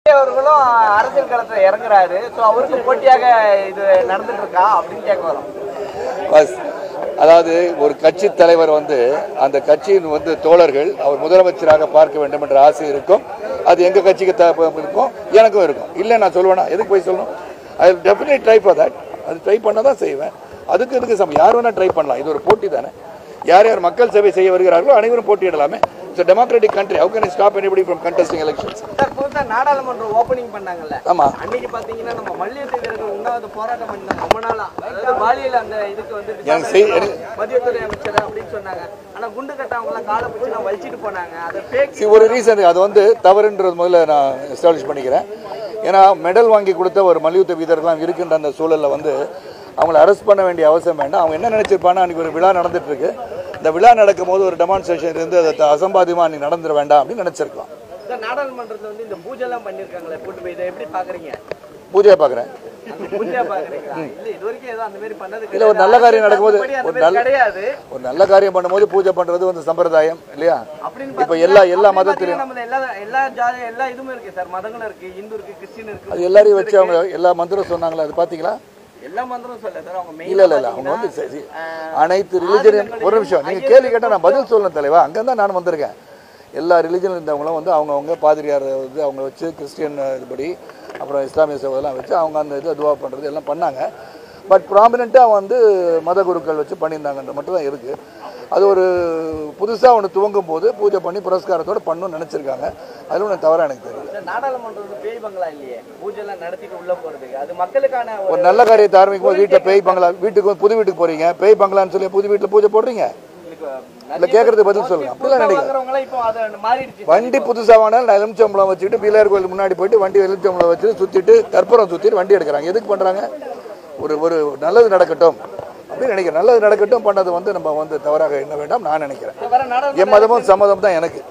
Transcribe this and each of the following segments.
அவர்களும் அரசியல் களத்துல இறங்குறாரு. சோ அவருக்கு போட்டியாக இது நடந்துட்டு இருக்கா அப்படின்னு கேட்க வரோம். அதாவது ஒரு கட்சி தலைவர் அந்த கட்சியின் தோழர்கள் அவர் முதலமைச்சராக பார்க்க வேண்டும் என்ற ஆசை இருக்கும். அது எங்க கட்சிக்கு இருக்கும், எனக்கும் இருக்கும். இல்லை நான் சொல்லுவேனா, எதுக்கு போய் சொல்லணும்? I will definitely try for that. அது ட்ரை பண்ண தான் செய்வேன். அதுக்கு யார் வேணா ட்ரை பண்ணலாம். இது ஒரு போட்டி தானே. யார் யார் மக்கள் சேவை செய்ய வருகிறார்களோ அனைவரும் போட்டியிடலாமே. It's a democratic country. How can I stop anybody from contesting elections? சார், புதுசா நாடாளுமன்ற ஓபனிங் பண்ணாங்கல்ல. ஆமா. அன்னைக்கு பாத்தீங்கன்னா நம்ம மல்லிகை வீரர்கள் உண்ணாவிரத போராட்டம் பண்ணாங்க ரொம்ப நாளா. அதாவது பாலியல் அந்த இதுக்கு மத்தியத்துறை அமைச்சர் அப்படின்னு சொன்னாங்க. ஆனா குண்டு கட்டவங்க எல்லாம் காலை பிடிச்சி நான் வலிச்சிட்டு போனாங்க. அது ஃபேக். ஒரு ரீசன் அது தவறுன்றது முதல்ல நான் எஸ்டாப்ளிஷ் பண்ணிக்கிறேன். ஏன்னா மெடல் வாங்கி கொடுத்த ஒரு மல்யுத்த வீரர்கள்லாம் இருக்கின்ற அந்த சூழல்ல அவங்களை அரெஸ்ட் பண்ண வேண்டிய அவசியம் வேண்டாம். அவங்க என்ன நினைச்சிருப்பாங்கன்னா, அன்றைக்கி ஒரு விழா நடந்துட்டு இருக்கு, இந்த விழா நடக்கும் போது ஒரு டெமான்ஸ்ட்ரேஷன் இருந்து அதை அசம்பாதியமா நீ நடந்துட வேண்டாம் அப்படின்னு நினைச்சிருக்கலாம். நாடாளுமன்றத்தில் இந்த பூஜை எல்லாம் பண்ணிருக்காங்களே, போட்டு போய் இதை எப்படி பாக்குறீங்க? பூஜையை பாக்குறேன். இல்ல, ஒரு நல்ல காரியம் நடக்கும்போது ஒரு நல்ல காரியம் பண்ணும்போது பூஜை பண்றது சம்பிரதாயம் இல்லையா? இப்ப எல்லா மதத்திலும் எல்லா இதுவும் இருக்கு சார். மதங்களும் இருக்கு, இந்து இருக்கு, கிறிஸ்டின் இருக்கு. அது எல்லாரையும் வச்சு அவங்க எல்லா மந்திரம் சொன்னாங்களா, அது பாத்தீங்களா? எல்லா மந்திரம் சொல்ல சார். அவங்க இல்ல அவங்க அனைத்து ரிலிஜன். ஒரு நிமிஷம், நீங்க கேள்வி கேட்டா நான் பதில் சொல்லணும் தலைவா. அங்கதான் நான் வந்திருக்கேன். எல்லா ரிலிஜன் இருந்தவங்களும் அவங்கவுங்க பாதிரியார் அவங்க வச்சு கிறிஸ்டியன் இதுபடி, அப்புறம் இஸ்லாமிய சகோதரெல்லாம் வச்சு அவங்க அந்த இது துவா பண்ணுறது எல்லாம் பண்ணாங்க. பட் ப்ராமினெண்ட்டாக மத குருக்கள் வச்சு பண்ணியிருந்தாங்கன்ற மட்டும் தான் இருக்குது. அது ஒரு புதுசாக ஒன்று துவங்கும் போது பூஜை பண்ணி புரஸ்காரத்தோடு பண்ணணும்னு நினச்சிருக்காங்க. அதில் ஒன்று தவறாக எனக்கு தெரியல. நாடாளுமன்றம் பேய் பங்களா இல்லையே, பூஜைலாம் நடத்திட்டு உள்ள போகிறதுக்கு அது மக்களுக்கான ஒரு நல்ல காரியத்தை ஆரம்பிக்கும் போது வீட்டில் பேய் பங்களா, வீட்டுக்கு புது வீட்டுக்கு போகிறீங்க, பேய் பங்களான்னு சொல்லி புது வீட்டில் பூஜை போடுறீங்க. இல்ல, கேட்கறது பதில் சொல்லுங்க. அப்படிலாம் நினைக்கிறேன். வண்டி புதுசா வாங்கினாலும் எலுமிச்சம்பழம் வச்சுட்டு பிள்ளையார் கோயில் முன்னாடி போயிட்டு வண்டி எலுமிச்சம்பழம் வச்சு சுத்திட்டு கற்பூரம் சுத்திட்டு வண்டி எடுக்கிறாங்க. எதுக்கு பண்றாங்க? ஒரு நல்லது நடக்கட்டும் அப்படின்னு நினைக்கிறேன். நல்லது நடக்கட்டும் பண்ணது நம்ம தவறாக எண்ண வேண்டாம் நான் நினைக்கிறேன். என் மதமும் சம்மதம் தான் எனக்கு.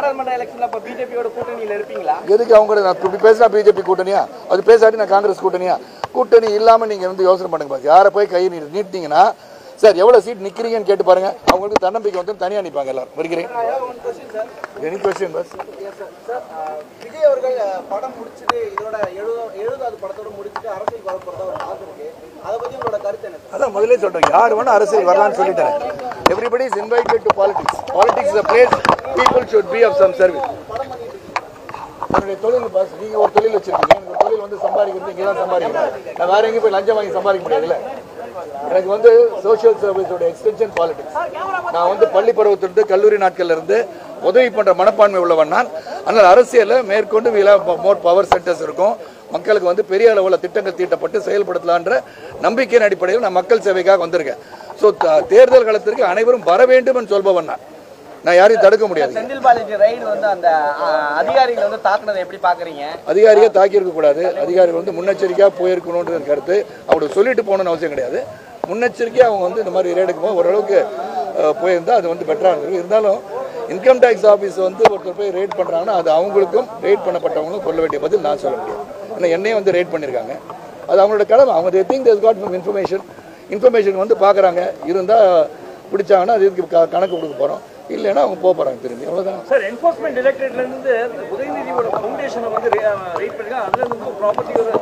எதுக்கு அவங்க நான் பேசினா பிஜேபி கூட்டணியா, அது பேசாட்டி நான் காங்கிரஸ் கூட்டணியா? கூட்டணி இல்லாம நீங்க யோசனை பண்ணுங்க. யாரை போய் கை நீட்டினீங்கன்னா சார் எவ்வளவு சீட் நிக்கிறீங்கன்னு கேட்டு பாருங்க. அவங்களுக்கு தன்னம்பிக்கை தனியா நிப்பாங்க எல்லாரும். வருகிறேன். Any question bus. விஜய் அவர்கள் படம் முடிச்சிட்டு இதோட 70வது படத்தோட முடிச்சிட்டு அரசியல் வர போறதா ஒரு டாக் இருக்கு. அத பத்தி உங்களோட கருத்து என்ன? அதான் முதல்ல சொல்றேன், யார் வேணா அரசியல் வரலாம்னு சொல்லிட்டேன். Everybody is invited to politics. Politics is a place people should be of some service. என்னுடைய தொழில் பஸ், நீங்க ஒரு தொழில் வச்சிருக்கீங்க, எனக்கு ஒரு தொழில் சம்பாதிக்கிறது இங்கே தான் சம்பாதிக்கிறேன். நான் வேற எங்கேயும் போய் லஞ்சம் வாங்கி சம்பாதிக்க முடியாதுல்ல. எனக்கு சோசியல் சர்வீஸோட எக்ஸ்டென்ஷன் பாலிடிக்ஸ். நான் பள்ளி பருவத்திலிருந்து கல்லூரி நாட்கள்ல இருந்து உதவி பண்ற மனப்பான்மை உள்ளவன் நான். ஆனால் அரசியல மேற்கொண்டு மோர் பவர் சென்டர்ஸ் இருக்கும், மக்களுக்கு பெரிய அளவில் திட்டங்கள் தீட்டப்பட்டு செயல்படுத்தலான்ற நம்பிக்கையின் அடிப்படையில் நான் மக்கள் சேவைக்காக வந்திருக்கேன். ஸோ தேர்தல் காலத்திற்கு அனைவரும் வர வேண்டும் என்று சொல்பவன் நான் யாரையும் தடுக்க முடியாது. செந்தில் பாலாஜி ரைடு அந்த அதிகாரிகள் தாக்குனதை எப்படி பாக்குறீங்க? அதிகாரியை தாக்கி இருக்க கூடாது. அதிகாரிகள் முன்னெச்சரிக்கையாக போயிருக்கணும்ன்ற கருத்து. அவங்களுக்கு சொல்லிட்டு போகணும்னு அவசியம் கிடையாது. முன்னெச்சரிக்கையாக அவங்க இந்த மாதிரி ரேடுக்கு போக ஓரளவுக்கு போயிருந்தா அது பெட்டராக இருக்கும். இருந்தாலும் இன்கம் டேக்ஸ் ஆஃபீஸ் ஒருத்தர் போய் ரேட் பண்ணுறாங்கன்னா அது அவங்களுக்கும் ரேட் பண்ணப்பட்டவங்களும் சொல்ல வேண்டிய பதில் நான் சொல்ல முடியாது. ஏன்னா என்னையும் ரேட் பண்ணியிருக்காங்க, அது அவங்களோட கடமை. அவங்க they think they've got information பார்க்குறாங்க. இருந்தால் பிடிச்சாங்கன்னா அது இதுக்கு கணக்கு கொடுக்க போகிறோம், இல்லைன்னா அவங்க போக போகிறாங்க திரும்பி. அவ்வளோதான் சார். என்ஃபோர்ஸ்மெண்ட் டைரக்டரேட்ல இருந்து உதயநிதியோட ஃபவுண்டேஷனை ரேட் பண்ணிருக்காங்க. அதுல இருந்து ப்ராப்பர்ட்டி ஒரு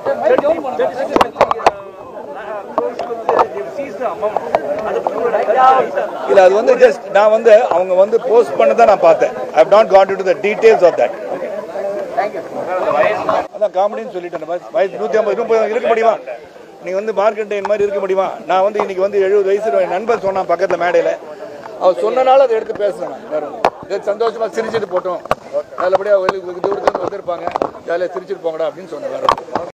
இல்ல, அது ஜஸ்ட் நான் அவங்க போஸ்ட் பண்ணதான் நான் பார்த்தேன். I have not gone into the details of that. அதான் காமெடின்னு சொல்லிட்டேன். வயசு 150 இருக்க முடியுமா? நீங்க மார்க்கெட் மாதிரி இருக்க முடியுமா? நான் இன்னைக்கு 70 வயசு என் நண்பர் சொன்னான் பக்கத்துல மேடையில. அவர் சொன்னனால அதை எடுத்து பேசுறேன். சந்தோஷமா சிரிச்சுட்டு போட்டோம், நல்லபடியா தூரத்துல வந்திருப்பாங்க, ஜாலியா சிரிச்சுட்டு போங்கடா அப்படின்னு சொன்னாங்க.